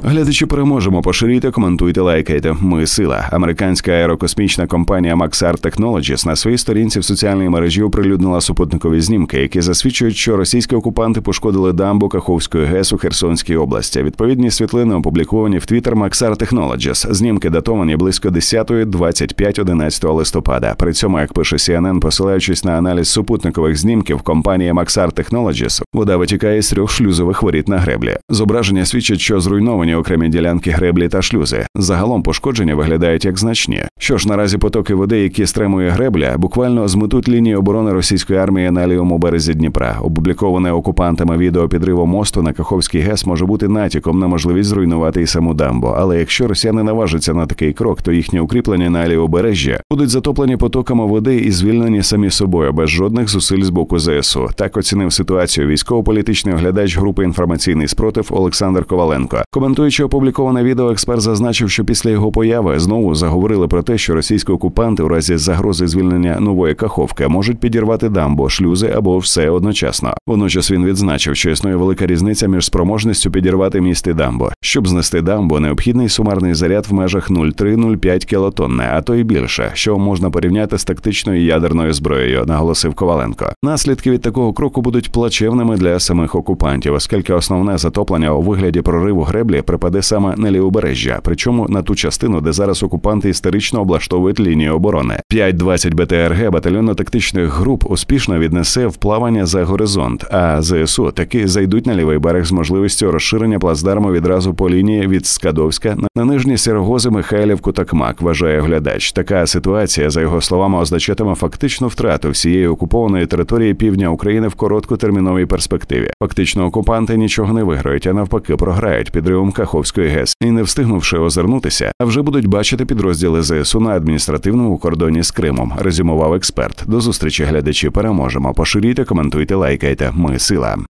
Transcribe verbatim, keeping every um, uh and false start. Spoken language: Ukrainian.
Глядачі, переможемо, поширюйте, коментуйте, лайкайте. Ми сила. Американська аерокосмічна компанія Maxar Technologies на своїй сторінці в соціальній мережі оприлюднила супутникові знімки, які засвідчують, що російські окупанти пошкодили дамбу Каховської ГЕС у Херсонській області. Відповідні світлини опубліковані в Twitter Maxar Technologies. Знімки датовані близько десятої двадцять п'ять одинадцятого листопада. При цьому, як пише Сі Ен Ен, посилаючись на аналіз супутникових знімків компанії Maxar Technologies, вода витікає з трьох шлюзових воріт на греблі. Зображення свідчить, що зруйновані окремі ділянки греблі та шлюзи. Загалом пошкодження виглядають як значні. Що ж, наразі потоки води, які стримує гребля, буквально зметуть лінії оборони російської армії на лівому березі Дніпра. Опубліковане окупантами відео підриву мосту на Каховський ГЕС може бути натяком на можливість зруйнувати і саму дамбу. Але якщо росіяни наважаться на такий крок, то їхні укріплення на лівобережжі будуть затоплені потоками води і звільнені самі собою, без жодних зусиль з боку Зе Ес У. Так оцінив ситуацію військово-політичний оглядач групи «Інформаційний спротив» Олександр Коваленко. Коментуючи опубліковане відео, експерт зазначив, що після його появи знову заговорили про те, що російські окупанти у разі загрози звільнення нової Каховки можуть підірвати дамбу, шлюзи або все одночасно. Водночас він відзначив, що існує велика різниця між спроможністю підірвати міст і дамбу. Щоб знести дамбу, необхідний сумарний заряд в межах нуль цілих три - нуль цілих п'ять кілотонни, а то й більше, що можна порівняти з тактичною ядерною зброєю, наголосив Коваленко. Наслідки від такого кроку будуть плачевними для самих окупантів, оскільки основне затоплення у вигляді прориву греблі припаде саме на лівобережжя, причому на ту частину, де зараз окупанти історично облаштовують лінію оборони. п'ять двадцять Б Т Р Г батальйонно-тактичних груп успішно віднесе вплавання за горизонт, а Зе Ес У таки зайдуть на лівий берег з можливістю розширення плацдарму відразу по лінії від Скадовська на нижні Сірогози, Михайлівку та Кмак, вважає глядач. Така ситуація, за його словами, означатиме фактичну втрату всієї окупованої території півдня України в короткотерміновій перспективі. Фактично окупанти нічого не виграють, а навпаки програють підривом Каховської ГЕС. І не встигнувши озирнутися, а вже будуть бачити підрозділи Зе Ес У на адміністративному кордоні з Кримом, резюмував експерт. До зустрічі, глядачі, переможемо. Поширюйте, коментуйте, лайкайте. Ми сила.